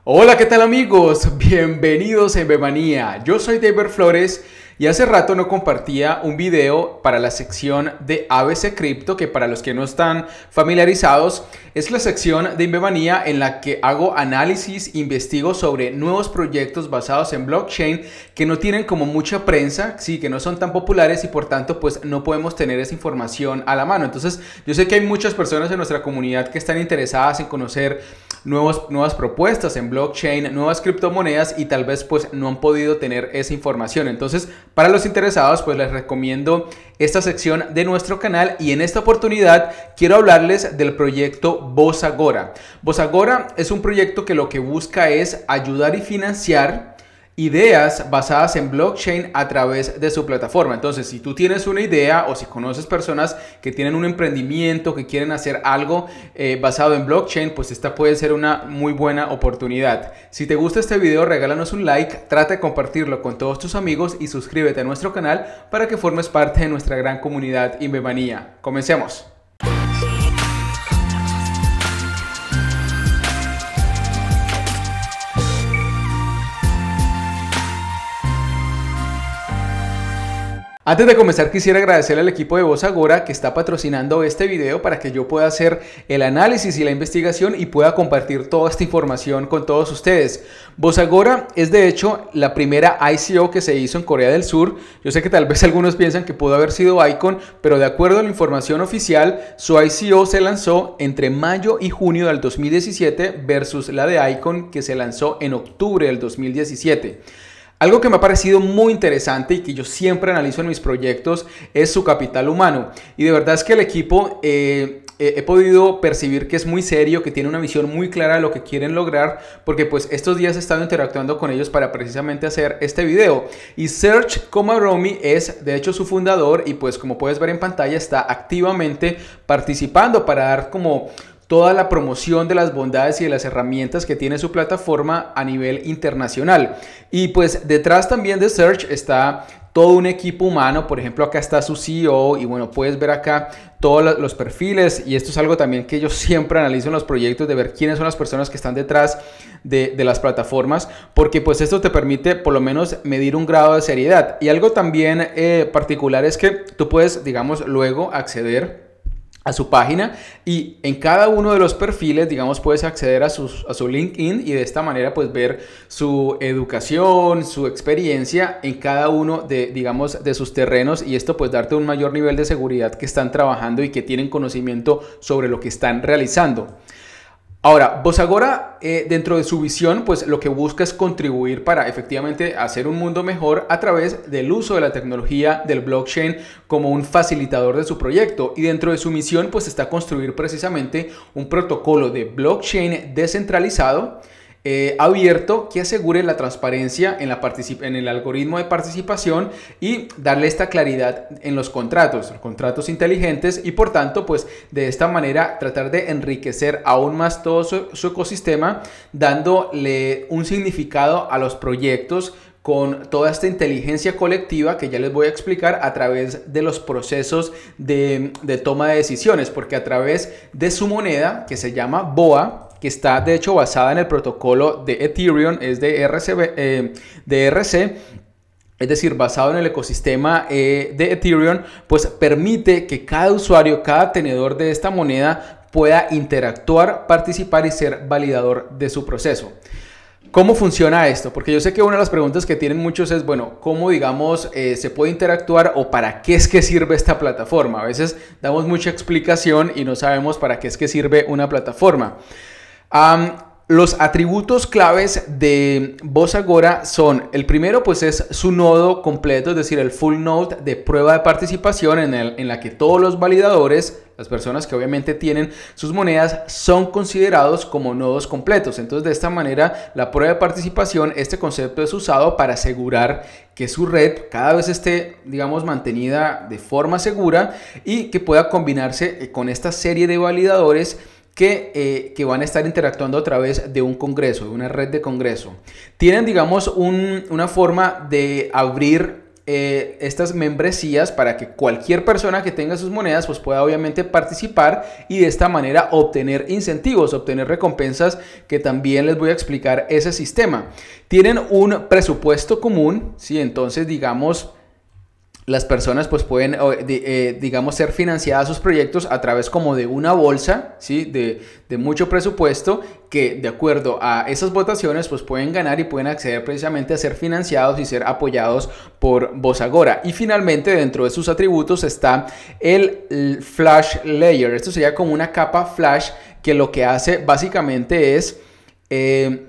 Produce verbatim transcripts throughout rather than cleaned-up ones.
Hola, ¿qué tal amigos? Bienvenidos a Invemanía. Yo soy David Flores y hace rato no compartía un video para la sección de A B C Crypto, que para los que no están familiarizados es la sección de Invemanía en la que hago análisis, investigo sobre nuevos proyectos basados en blockchain que no tienen como mucha prensa, sí, que no son tan populares y por tanto pues no podemos tener esa información a la mano. Entonces yo sé que hay muchas personas en nuestra comunidad que están interesadas en conocer Nuevos, nuevas propuestas en blockchain, nuevas criptomonedas y tal vez pues no han podido tener esa información. Entonces, para los interesados pues les recomiendo esta sección de nuestro canal y en esta oportunidad quiero hablarles del proyecto Voz Agora. Voz Agora es un proyecto que lo que busca es ayudar y financiar ideas basadas en blockchain a través de su plataforma. Entonces, si tú tienes una idea o si conoces personas que tienen un emprendimiento, que quieren hacer algo eh, basado en blockchain, pues esta puede ser una muy buena oportunidad. Si te gusta este video, regálanos un like, trata de compartirlo con todos tus amigos y suscríbete a nuestro canal para que formes parte de nuestra gran comunidad Invemanía. Comencemos. Antes de comenzar quisiera agradecerle al equipo de Voz Agora que está patrocinando este video para que yo pueda hacer el análisis y la investigación y pueda compartir toda esta información con todos ustedes. Voz Agora es de hecho la primera I C O que se hizo en Corea del Sur. Yo sé que tal vez algunos piensan que pudo haber sido Icon, pero de acuerdo a la información oficial, su I C O se lanzó entre mayo y junio del dos mil diecisiete versus la de Icon que se lanzó en octubre del dos mil diecisiete. Algo que me ha parecido muy interesante y que yo siempre analizo en mis proyectos es su capital humano. Y de verdad es que el equipo eh, eh, he podido percibir que es muy serio, que tiene una visión muy clara de lo que quieren lograr, porque pues estos días he estado interactuando con ellos para precisamente hacer este video. Y Serge Komaromi es de hecho su fundador y pues como puedes ver en pantalla está activamente participando para dar como toda la promoción de las bondades y de las herramientas que tiene su plataforma a nivel internacional. Y pues detrás también de Serge está todo un equipo humano. Por ejemplo, acá está su C E O y bueno, puedes ver acá todos los perfiles y esto es algo también que yo siempre analizo en los proyectos, de ver quiénes son las personas que están detrás de, de las plataformas, porque pues esto te permite por lo menos medir un grado de seriedad. Y algo también eh, particular es que tú puedes, digamos, luego acceder a su página y en cada uno de los perfiles, digamos, puedes acceder a, sus, a su LinkedIn y de esta manera pues ver su educación, su experiencia en cada uno de, digamos, de sus terrenos y esto pues darte un mayor nivel de seguridad que están trabajando y que tienen conocimiento sobre lo que están realizando. Ahora, Voz Agora, eh, dentro de su visión, pues lo que busca es contribuir para efectivamente hacer un mundo mejor a través del uso de la tecnología del blockchain como un facilitador de su proyecto. Y dentro de su misión, pues está construir precisamente un protocolo de blockchain descentralizado, Eh, abierto, que asegure la transparencia en, la en el algoritmo de participación y darle esta claridad en los contratos, contratos inteligentes y por tanto pues de esta manera tratar de enriquecer aún más todo su, su ecosistema, dándole un significado a los proyectos con toda esta inteligencia colectiva que ya les voy a explicar a través de los procesos de, de toma de decisiones, porque a través de su moneda que se llama B O A, que está de hecho basada en el protocolo de Ethereum, es de R C, eh, de R C, es decir, basado en el ecosistema eh, de Ethereum, pues permite que cada usuario, cada tenedor de esta moneda pueda interactuar, participar y ser validador de su proceso. ¿Cómo funciona esto? Porque yo sé que una de las preguntas que tienen muchos es, bueno, ¿cómo digamos eh, se puede interactuar o para qué es que sirve esta plataforma? A veces damos mucha explicación y no sabemos para qué es que sirve una plataforma. Um, los atributos claves de Voz Agora son, el primero pues es su nodo completo, es decir, el full node de prueba de participación en, el, en la que todos los validadores, las personas que obviamente tienen sus monedas, son considerados como nodos completos. Entonces de esta manera la prueba de participación, este concepto es usado para asegurar que su red cada vez esté, digamos, mantenida de forma segura y que pueda combinarse con esta serie de validadores Que, eh, que van a estar interactuando a través de un congreso, de una red de congreso. Tienen, digamos, un, una forma de abrir eh, estas membresías para que cualquier persona que tenga sus monedas pues pueda obviamente participar y de esta manera obtener incentivos, obtener recompensas, que también les voy a explicar ese sistema. Tienen un presupuesto común, ¿sí? Entonces digamos, las personas pues pueden, eh, digamos, ser financiadas sus proyectos a través como de una bolsa, ¿sí? de, de mucho presupuesto, que de acuerdo a esas votaciones pues pueden ganar y pueden acceder precisamente a ser financiados y ser apoyados por Voz Agora. Y finalmente, dentro de sus atributos está el Flash Layer. Esto sería como una capa Flash que lo que hace básicamente es Eh,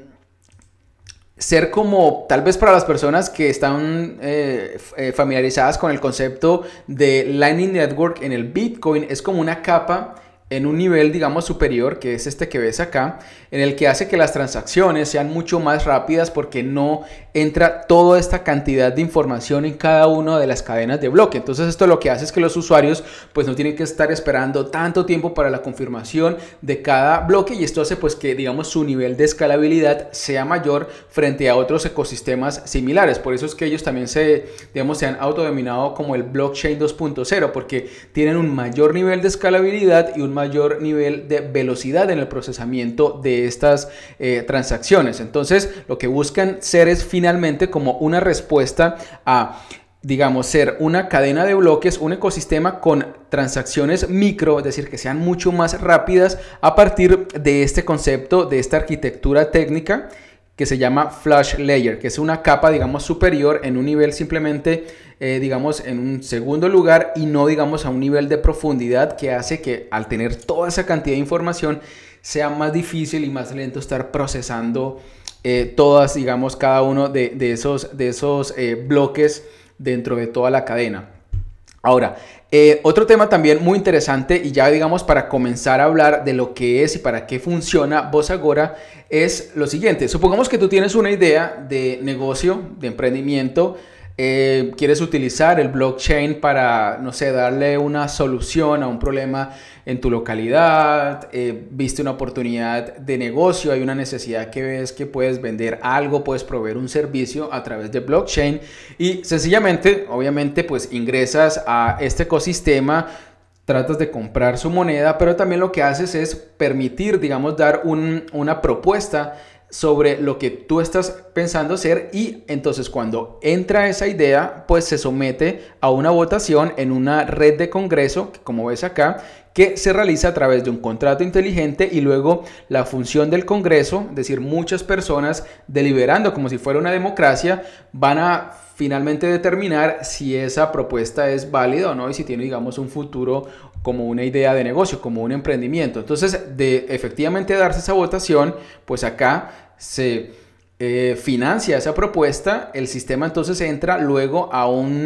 ser como, tal vez para las personas que están eh, eh, familiarizadas con el concepto de Lightning Network en el Bitcoin, es como una capa en un nivel, digamos, superior, que es este que ves acá, en el que hace que las transacciones sean mucho más rápidas porque no entra toda esta cantidad de información en cada una de las cadenas de bloque. Entonces esto lo que hace es que los usuarios pues no tienen que estar esperando tanto tiempo para la confirmación de cada bloque, y esto hace pues que, digamos, su nivel de escalabilidad sea mayor frente a otros ecosistemas similares. Por eso es que ellos también se, digamos, se han autodenominado como el blockchain dos punto cero, porque tienen un mayor nivel de escalabilidad y un mayor nivel de velocidad en el procesamiento de estas eh, transacciones. Entonces lo que buscan ser es finalmente como una respuesta a, digamos, ser una cadena de bloques, un ecosistema con transacciones micro, es decir, que sean mucho más rápidas a partir de este concepto, de esta arquitectura técnica que se llama Flash Layer, que es una capa, digamos, superior en un nivel simplemente, eh, digamos, en un segundo lugar, y no, digamos, a un nivel de profundidad que hace que al tener toda esa cantidad de información sea más difícil y más lento estar procesando eh, todas, digamos, cada uno de, de esos, de esos eh, bloques dentro de toda la cadena. Ahora, eh, otro tema también muy interesante, y ya digamos para comenzar a hablar de lo que es y para qué funciona Voz Agora, es lo siguiente. Supongamos que tú tienes una idea de negocio, de emprendimiento, eh, quieres utilizar el blockchain para, no sé, darle una solución a un problema en tu localidad, eh, viste una oportunidad de negocio, hay una necesidad que ves que puedes vender algo, puedes proveer un servicio a través de blockchain, y sencillamente, obviamente, pues ingresas a este ecosistema, tratas de comprar su moneda, pero también lo que haces es permitir, digamos, dar un, una propuesta sobre lo que tú estás pensando hacer, y entonces cuando entra esa idea pues se somete a una votación en una red de congreso, como ves acá, que se realiza a través de un contrato inteligente, y luego la función del congreso, es decir, muchas personas deliberando como si fuera una democracia, van a finalmente determinar si esa propuesta es válida o no, y si tiene, digamos, un futuro como una idea de negocio, como un emprendimiento. Entonces, de efectivamente darse esa votación, pues acá se eh, financia esa propuesta, el sistema entonces entra luego a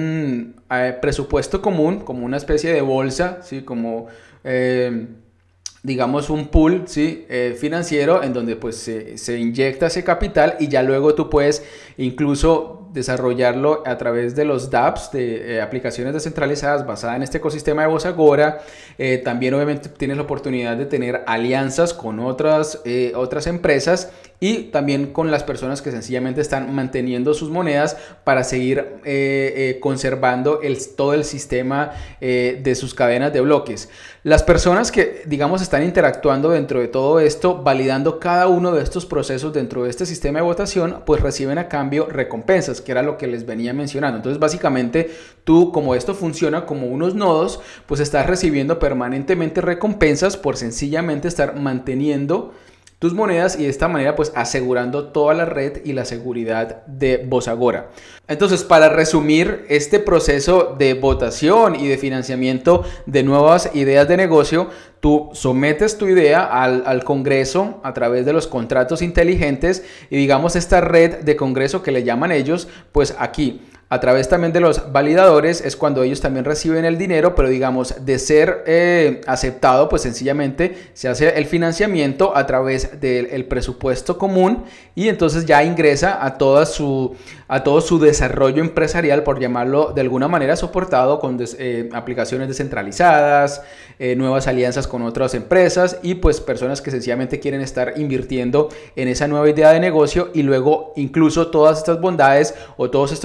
un eh, presupuesto común, como una especie de bolsa, ¿sí? Como eh, digamos un pool, ¿sí? eh, financiero, en donde pues se, se inyecta ese capital, y ya luego tú puedes incluso desarrollarlo a través de los dApps, de eh, aplicaciones descentralizadas basadas en este ecosistema de Voz Agora. Eh, también obviamente tienes la oportunidad de tener alianzas con otras, eh, otras empresas, y también con las personas que sencillamente están manteniendo sus monedas para seguir eh, eh, conservando el, todo el sistema eh, de sus cadenas de bloques. Las personas que, digamos, están interactuando dentro de todo esto, validando cada uno de estos procesos dentro de este sistema de votación, pues reciben a cambio recompensas, que era lo que les venía mencionando. Entonces, básicamente, tú, como esto funciona como unos nodos, pues estás recibiendo permanentemente recompensas por sencillamente estar manteniendo tus monedas, y de esta manera pues asegurando toda la red y la seguridad de Voz Agora. Entonces, para resumir este proceso de votación y de financiamiento de nuevas ideas de negocio, tú sometes tu idea al, al Congreso a través de los contratos inteligentes, y digamos esta red de Congreso que le llaman ellos, pues aquí a través también de los validadores es cuando ellos también reciben el dinero, pero digamos de ser eh, aceptado, pues sencillamente se hace el financiamiento a través del presupuesto común, y entonces ya ingresa a, toda su, a todo su desarrollo empresarial, por llamarlo de alguna manera, soportado con des, eh, aplicaciones descentralizadas, eh, nuevas alianzas con otras empresas, y pues personas que sencillamente quieren estar invirtiendo en esa nueva idea de negocio, y luego incluso todas estas bondades o todos estos rendimientos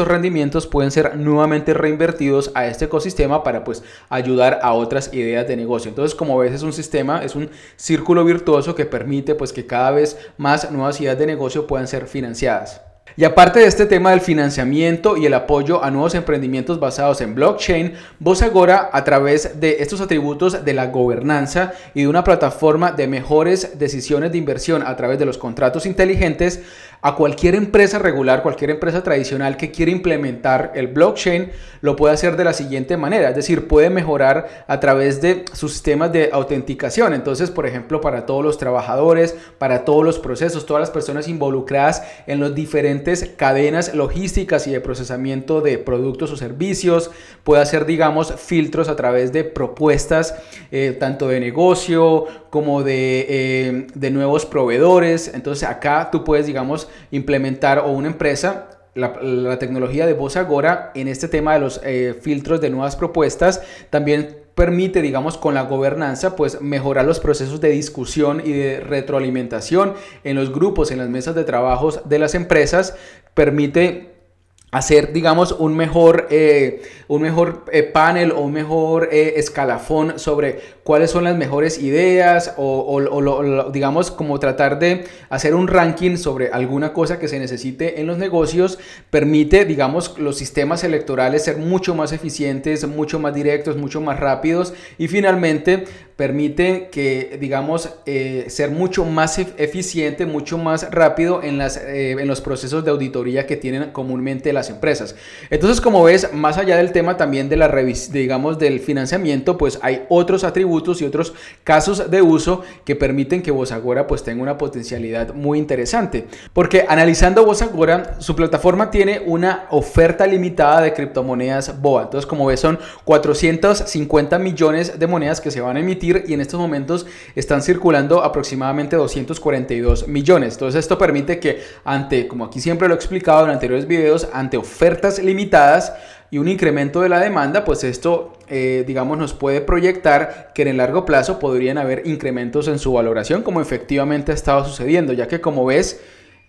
emprendimientos pueden ser nuevamente reinvertidos a este ecosistema para pues ayudar a otras ideas de negocio. Entonces, como ves, es un sistema, es un círculo virtuoso que permite pues que cada vez más nuevas ideas de negocio puedan ser financiadas. Y aparte de este tema del financiamiento y el apoyo a nuevos emprendimientos basados en blockchain, Voz Agora, a través de estos atributos de la gobernanza y de una plataforma de mejores decisiones de inversión a través de los contratos inteligentes, a cualquier empresa regular, cualquier empresa tradicional que quiera implementar el blockchain, lo puede hacer de la siguiente manera, es decir, puede mejorar a través de sus sistemas de autenticación. Entonces, por ejemplo, para todos los trabajadores, para todos los procesos, todas las personas involucradas en los diferentes cadenas logísticas y de procesamiento de productos o servicios, puede hacer, digamos, filtros a través de propuestas, eh, tanto de negocio como de, eh, de nuevos proveedores. Entonces, acá tú puedes, digamos, implementar, o una empresa, la, la tecnología de Voz Agora en este tema de los eh, filtros de nuevas propuestas. También permite, digamos, con la gobernanza, pues mejorar los procesos de discusión y de retroalimentación en los grupos, en las mesas de trabajos de las empresas. Permite hacer, digamos, un mejor, eh, un mejor eh, panel o un mejor eh, escalafón sobre cuáles son las mejores ideas o, o, o lo, lo, digamos, como tratar de hacer un ranking sobre alguna cosa que se necesite en los negocios. Permite, digamos, los sistemas electorales ser mucho más eficientes, mucho más directos, mucho más rápidos, y finalmente permite que, digamos, eh, ser mucho más eficiente, mucho más rápido en, las, eh, en los procesos de auditoría que tienen comúnmente las empresas. Entonces, como ves, más allá del tema también de la revisión, digamos, del financiamiento, pues hay otros atributos y otros casos de uso que permiten que Voz Agora pues tenga una potencialidad muy interesante. Porque analizando Voz Agora, su plataforma tiene una oferta limitada de criptomonedas B O A. Entonces, como ves, son cuatrocientos cincuenta millones de monedas que se van a emitir, y en estos momentos están circulando aproximadamente doscientos cuarenta y dos millones. Entonces, esto permite que ante, como aquí siempre lo he explicado en anteriores videos, ante ofertas limitadas y un incremento de la demanda, pues esto, eh, digamos, nos puede proyectar que en el largo plazo podrían haber incrementos en su valoración, como efectivamente ha estado sucediendo, ya que, como ves,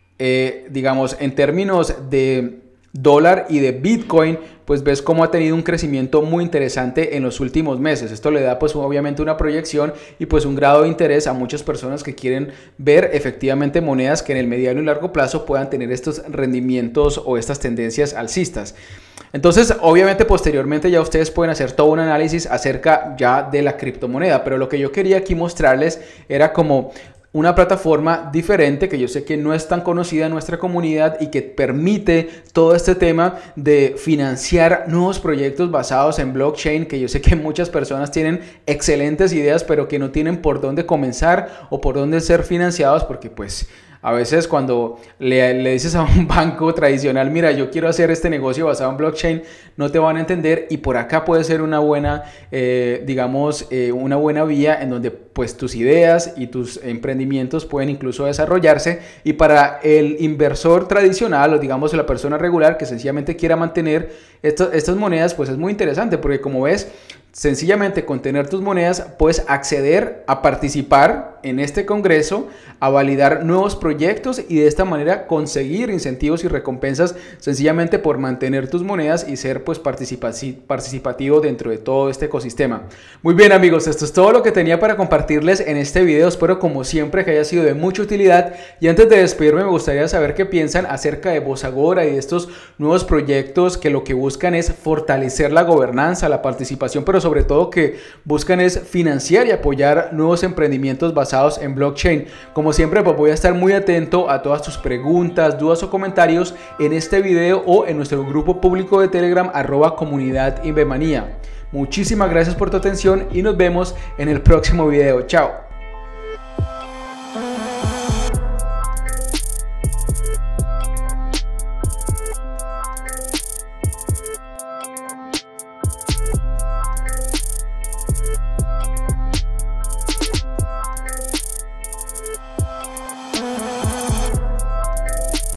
eh, digamos, en términos de dólar y de Bitcoin, pues ves cómo ha tenido un crecimiento muy interesante en los últimos meses. Esto le da pues obviamente una proyección y pues un grado de interés a muchas personas que quieren ver efectivamente monedas que en el mediano y largo plazo puedan tener estos rendimientos o estas tendencias alcistas. Entonces, obviamente, posteriormente ya ustedes pueden hacer todo un análisis acerca ya de la criptomoneda, pero lo que yo quería aquí mostrarles era como una plataforma diferente que yo sé que no es tan conocida en nuestra comunidad y que permite todo este tema de financiar nuevos proyectos basados en blockchain, que yo sé que muchas personas tienen excelentes ideas pero que no tienen por dónde comenzar o por dónde ser financiados, porque pues a veces cuando le, le dices a un banco tradicional, mira, yo quiero hacer este negocio basado en blockchain, no te van a entender, y por acá puede ser una buena, eh, digamos, eh, una buena vía en donde pues tus ideas y tus emprendimientos pueden incluso desarrollarse. Y para el inversor tradicional, o digamos la persona regular que sencillamente quiera mantener esto, estas monedas, pues es muy interesante, porque como ves, sencillamente con tener tus monedas puedes acceder a participar en este congreso, a validar nuevos proyectos y de esta manera conseguir incentivos y recompensas sencillamente por mantener tus monedas y ser pues participativo dentro de todo este ecosistema. Muy bien, amigos, esto es todo lo que tenía para compartirles en este video. Espero como siempre que haya sido de mucha utilidad, y antes de despedirme me gustaría saber qué piensan acerca de Voz Agora y de estos nuevos proyectos que lo que buscan es fortalecer la gobernanza, la participación, pero sobre todo que buscan es financiar y apoyar nuevos emprendimientos basados en blockchain. Como siempre, pues voy a estar muy atento a todas tus preguntas, dudas o comentarios en este video o en nuestro grupo público de Telegram arroba comunidad Invemanía. Muchísimas gracias por tu atención y nos vemos en el próximo video. Chao.